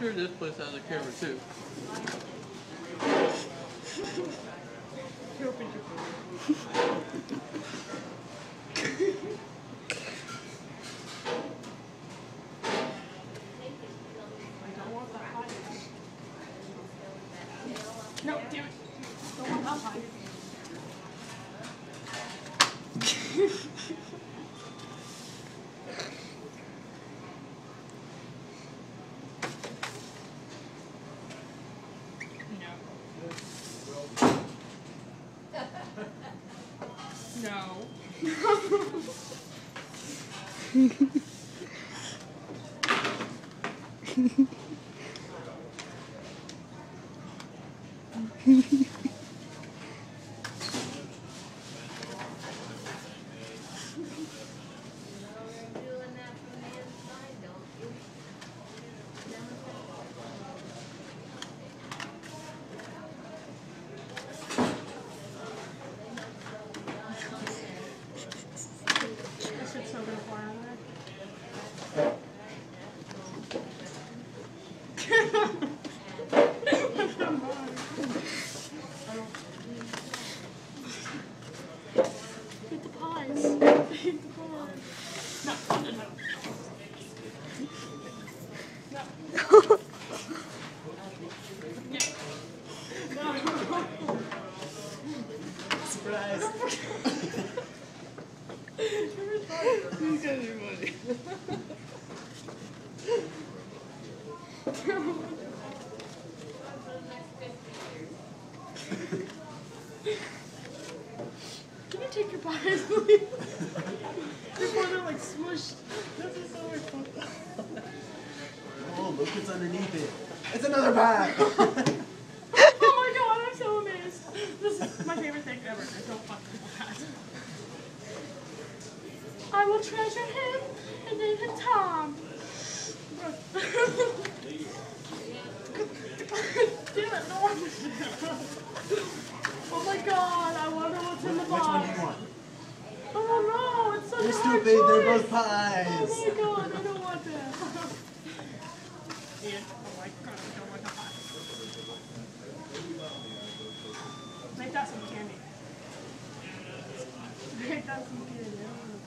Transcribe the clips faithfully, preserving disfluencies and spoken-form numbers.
sure this place has a camera too. No, damn it. Don't want that high. No. Surprise! These guys are funny. Can you take your pies, please? Before they're like smushed. This is so much fun. Oh, look what's underneath it. It's another pie! Oh my god, I'm so amazed. This is my favorite thing ever. I don't fuck with that. I will treasure him and name him Tom. Damn it, no one. Oh my god, I wonder what's in the box. Which one do you want? Oh no, it's such They're a hard stupid, choice. they're both pies. Oh my god, I don't want that. Ian, oh my god, I don't want that pie. Make that some candy. Make that some candy. I don't want a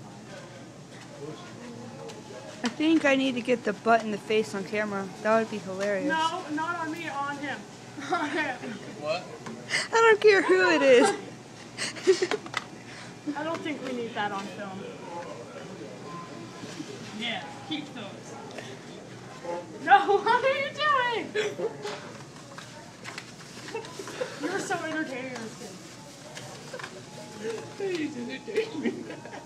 pie. I think I need to get the butt in the face on camera. That would be hilarious. No, not on me, on him. On him. What? I don't care who it is. I don't think we need that on film. Yeah, keep those. No, what are you doing? You're so entertaining as kids. He's entertaining me.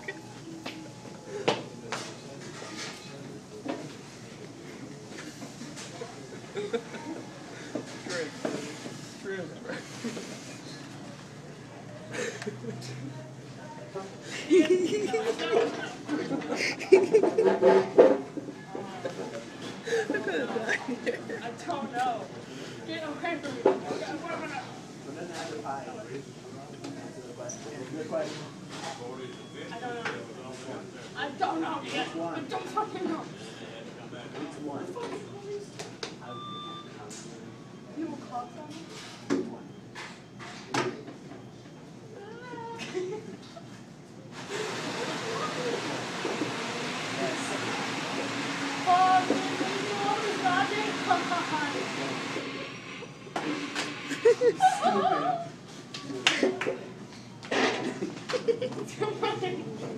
Shrimp. Shrimp. I don't know. Get away from me. Another pie. Good question. I don't know. I don't know yet. I don't fucking know. Which one? You will call someone? Stupid.